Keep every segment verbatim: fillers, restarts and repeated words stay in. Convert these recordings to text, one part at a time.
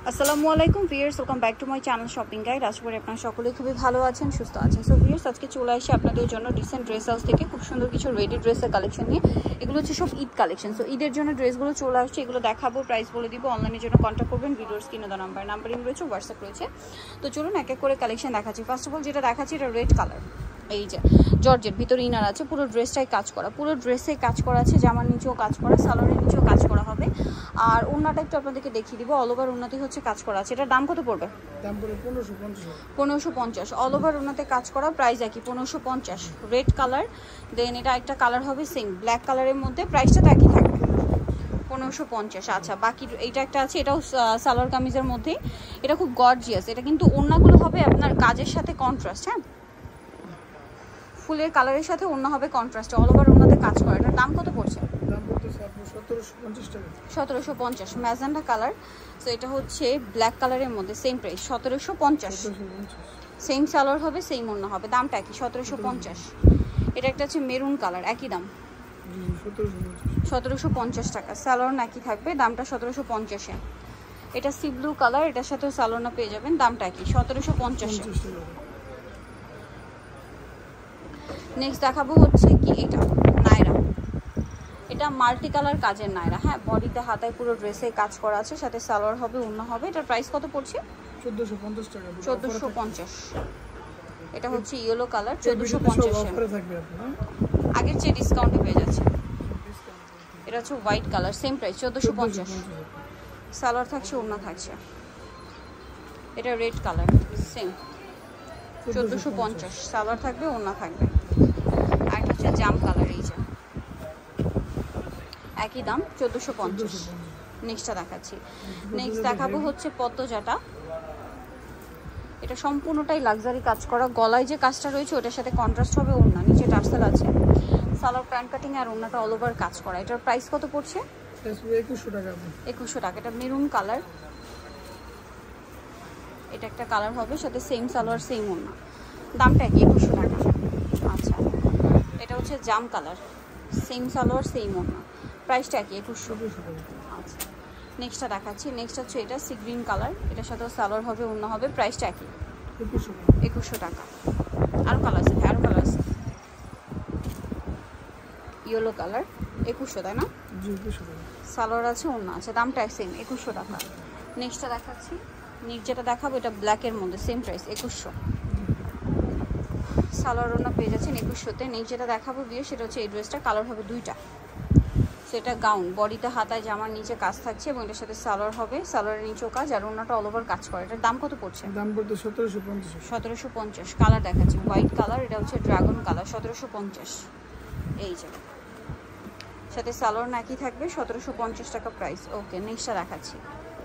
আসসালামু আলাইকুম viewers, welcome back to my channel shopping guide. আশা করি আপনারা সকলেই খুবই ভালো আছেন, সুস্থ আছেন। সো ভিউয়ার্স, আজকে চলে আসি আপনাদের জন্য ডিসেন্ট ড্রেস হাউস থেকে খুব সুন্দর কিছু রেডি ড্রেসের কালেকশন নিয়ে। এগুলো হচ্ছে সব ঈদ কালেকশন। সো ঈদের জন্য ড্রেসগুলো চলে আসছে, এগুলো দেখাবো, প্রাইস বলে দিব। অনলাইনের জন্য কন্ট্যাক্ট করবেন, ভিডিওর স্ক্রিনে দেওয়া নাম্বার নাম্বারিং রয়েছে, হোয়াটসঅ্যাপ রয়েছে। তো চলুন এক এক করে কালেকশন দেখাচ্ছি। ফার্স্ট অফ অল যেটা দেখাচ্ছি এটা রেড কালার, এই যে জর্জেট, ভিতরে ইনার আছে, পুরো ড্রেসটাই কাজ করা, পুরো ড্রেসে কাজ করা আছে, জামার নিচেও কাজ করা, সালোয়ারের নিচেও কাজ করা হবে। আর ওড়নাটা একটু আপনাদেরকে দেখিয়ে দিব, অল ওভার ওড়নাতে হচ্ছে কাজ করা আছে। এটার দাম কত পড়বে? দাম পড়বে পনেরোশো পঞ্চাশ। পনেরোশো পঞ্চাশ অল ওভার ওড়নাতে কাজ করা, প্রাইস একই পনেরোশো পঞ্চাশ। রেড কালার, দেন এটা একটা কালার হবে সেম ব্ল্যাক কালারের মধ্যে, প্রাইসটা তো একই থাকবে পনেরোশো পঞ্চাশ। আচ্ছা, বাকি এইটা একটা আছে, এটাও সালোয়ার কামিজের মধ্যে, এটা খুব গর্জিয়াস। এটা কিন্তু ওড়নাগুলো হবে আপনার কাজের সাথে কন্ট্রাস্ট, হ্যাঁ, ফুলের কালারের সাথে ওড়না হবে কন্ট্রাস্ট, অল ওভার ওড়নাতে কাজ করা। এটার দাম কত পড়ছে? দাম পড়তেছে আপনার সতেরোশো পঞ্চাশ টাকা। সতেরোশো পঞ্চাশ ম্যাজেন্ডা কালার। সো এটা হচ্ছে ব্ল্যাক কালারের মধ্যে, সেম প্রাইস সতেরোশো পঞ্চাশ। সেম সালোয়ার হবে, সেম ওড়না হবে, দামটা একই সতেরোশো পঞ্চাশ। এটা একটা হচ্ছে মেরুন কালার, একই দাম সতেরোশো পঞ্চাশ টাকা। সালোয়ার একই থাকবে, দামটা সতেরোশো পঞ্চাশে। এটা সি ব্লু কালার, এটার সাথেও সালোয়ার পেয়ে যাবেন, দামটা একই সতেরোশো পঞ্চাশে। নেক্সট দেখাবো হচ্ছে কি এটা নায়রা, এটা মাল্টি কালার কাজের নায়রা, হ্যাঁ, বডিতে হাতায় পুরো ড্রেসে কাজ করা আছে, সাথে সালোয়ার হবে, ওড়না হবে। এটার প্রাইস কত পড়ছে? চোদ্দোশো পঞ্চাশ টাকা। চোদ্দোশো পঞ্চাশ। এটা হচ্ছে ইয়েলো কালার, চোদ্দোশো পঞ্চাশ। আগের চেয়ে ডিসকাউন্টে পেয়ে যাচ্ছে। এটা হচ্ছে হোয়াইট কালার, সেম প্রাইস চোদ্দোশো পঞ্চাশ। সালোয়ার থাকছে, ওড়না থাকছে। এটা রেড কালার, সেম চোদ্দোশো পঞ্চাশ, সালোয়ার থাকবে, ওড়না থাকবে। আর একটা হচ্ছে জাম কালার, এই যে একই দাম চোদ্দোশো পঞ্চাশ। নেক্সটটা দেখাচ্ছি। নেক্সট দেখাবো হচ্ছে পদ্মজাটা, এটা সম্পূর্ণটাই লাক্সারি কাজ করা, গলায় যে কাজটা রয়েছে ওটার সাথে কন্ট্রাস্ট হবে, ওড়না নিচে টার্সেল আছে, সালোয়ার প্যান্ট কাটিং আর ওড়নাটা অল ওভার কাজ করা। এটার প্রাইস কত পড়ছে? একুশশো টাকা। একুশশো টাকা। এটা মেরুন কালার, এটা একটা কালার হবে, সাথে সেম সালোয়ার সেম ওড়না, দামটা কি একুশশো টাকা। আচ্ছা, এটা হচ্ছে জাম কালার, সেম সালোয়ার সেম ওড়না, প্রাইসটা কি একুশশো। আচ্ছা, নেক্সটটা দেখাচ্ছি। নেক্সট হচ্ছে এটা সি গ্রিন কালার, এটার সাথেও সালোয়ার হবে, ওড়না হবে, প্রাইসটা কি একুশশো টাকা। আরও কালার আছে, আরও কালার আছে, ইয়েলো কালার, একুশশো, তাই না? সালোয়ার আছে, ওড়না আছে, দামটা সেম একুশশো টাকা। নেক্সটটা দেখাচ্ছি। নেক্সট যেটা দেখাবো এটা ব্ল্যাকের মধ্যে, সেম প্রাইস একুশশো। সালোয়ার ওড়না পেয়ে যাচ্ছেন একুশশোতে। নেক্সট যেটা দেখাবো বিয়ে, সেটা হচ্ছে এই ড্রেসটা, কালার হবে দুইটা। সেটা গাউন, বডিতে হাতায় জামার নিচে কাজ থাকছে এবং এটার সাথে সালোয়ার হবে, সালোয়ারের নিচেও কাজ আর ওড়নাটা অল ওভার কাজ করে। এটার দাম কত পড়ছে? দাম পড়তে সতেরোশো পঞ্চাশ। সতেরোশো পঞ্চাশ। কালার দেখাচ্ছি হোয়াইট কালার, এটা হচ্ছে ড্রাগন কালার, সতেরোশো পঞ্চাশ। এই যে সাথে সালোয়ার একই থাকবে, সতেরোশো পঞ্চাশ টাকা প্রাইস। ওকে, নেক্সটটা দেখাচ্ছি।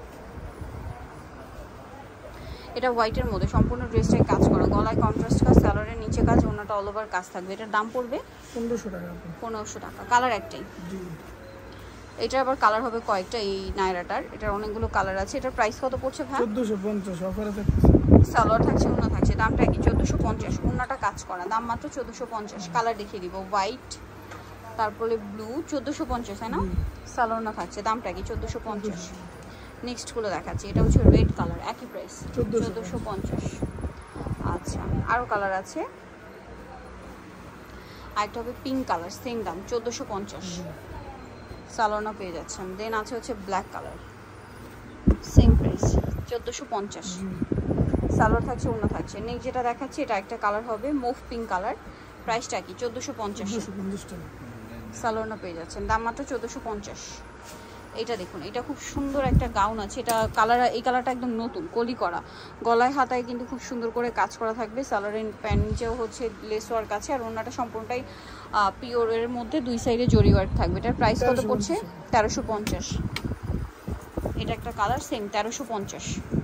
এটা হোয়াইটের মধ্যে সম্পূর্ণ ড্রেসটাই কাজ করা, গলায় কন্ট্রাস্ট কাজ, সালোয়ারের নিচে কাজ, ওড়নাটা অল ওভার কাজ থাকবে। এটার দাম পড়বে পনেরোশো টাকা। পনেরোশো টাকা। কালার একটাই। এটা আবার কালার হবে কয়েকটা, এই নায়রাটার এটার অনেকগুলো কালার আছে। এটার প্রাইস কত পড়ছে ভাই? চোদ্দোশো পঞ্চাশ। অফারে থাকছে, সালোয়ার থাকছে, ওড়না থাকছে, দামটা কি চোদ্দোশো পঞ্চাশ। ওড়নাটা কাজ করা, দাম মাত্র চোদ্দোশো পঞ্চাশ। কালার দেখিয়ে দিব, হোয়াইট, তারপরে ব্লু, চোদ্দোশো পঞ্চাশ, তাই না? সালোয়ার না থাকছে, দামটা কি চোদ্দোশো পঞ্চাশ। নেক্সটগুলো দেখাচ্ছি। এটা হচ্ছে রেড কালার, একই প্রাইস চোদ্দোশো পঞ্চাশ। আচ্ছা, আরও কালার আছে, আরেকটা হবে পিঙ্ক কালার, সেম দাম চোদ্দোশো পঞ্চাশ। সালোয়ার পেয়ে যাচ্ছেন। দেন আছে হচ্ছে ব্ল্যাক কালার, সেম প্রাইস চোদ্দোশো পঞ্চাশ। সালোয়ার থাকছে, ওড়না থাকছে। নেক্সট যেটা দেখাচ্ছি এটা একটা কালার হবে মুভ পিঙ্ক কালার, প্রাইসটা কি চোদ্দোশো পঞ্চাশ। সালোয়ার পেয়ে যাচ্ছেন, দাম মাত্র চোদ্দোশো পঞ্চাশ। এটা দেখুন, এটা খুব সুন্দর একটা গাউন আছে, এটা কালার, এই কালারটা একদম নতুন কলি করা, গলায় হাতায় কিন্তু খুব সুন্দর করে কাজ করা থাকবে, সালোয়ারের প্যান্ট নিচেও হচ্ছে লেস ওয়ার্ক আছে আর ওড়নাটা সম্পূর্ণটাই পিওরের মধ্যে, দুই সাইডে জরি ওয়ার্ক থাকবে। এটার প্রাইস কত পড়ছে? তেরোশো পঞ্চাশ। এটা একটা কালার, সেম তেরোশো পঞ্চাশ।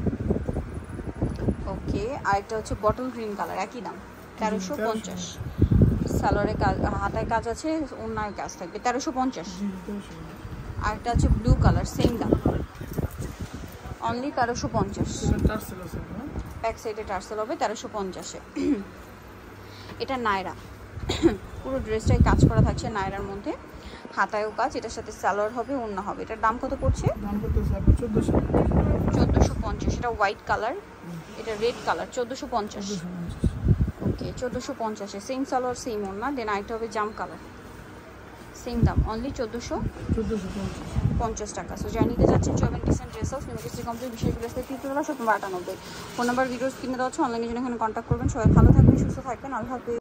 ওকে, আরেকটা হচ্ছে বটল গ্রিন কালার, একই দাম তেরোশো পঞ্চাশ। সালোয়ারের কাজ, হাতায় কাজ আছে, ওড়নায় কাজ থাকবে, তেরোশো পঞ্চাশ। আরেকটা আছে ব্লু কালার, সেম দাম অনলি তেরোশো পঞ্চাশ। ব্যাক সাইডে টার্সেল হবে, তেরোশো পঞ্চাশে। এটা নায়রা, পুরো ড্রেসটাই কাজ করা থাকছে নায়রার মধ্যে, হাতায়ও কাজ, এটার সাথে সালোয়ার হবে, ওড়না হবে। এটার দাম কত পড়ছে? দাম পড়তেছে চোদ্দোশো চোদ্দোশো পঞ্চাশ। এটা হোয়াইট কালার, এটা রেড কালার, চোদ্দোশো পঞ্চাশ। চোদ্দোশো পঞ্চাশ। ওকে, চোদ্দোশো পঞ্চাশে সেম সালোয়ার সেম ওড়না। দেন আরেকটা হবে জাম কালার, সেম দাম অনলি চোদ্দোশো চোদ্দোশো পঞ্চাশ। পঞ্চাশ টাকা। সো যারা নিতে যাচ্ছেন চবেন decent dress house New Market complete বিশেষ বিলেসে তিনশো সত্তর আটানব্বই ফোন নাম্বার ভিডিওস কিনে দেওয়া হচ্ছে। অনলাইনে জন্য এখানে কন্ট্যাক্ট করবেন। সবাই ভালো থাকবেন, সুস্থ থাকবেন, আল্লাহ হাফেজ।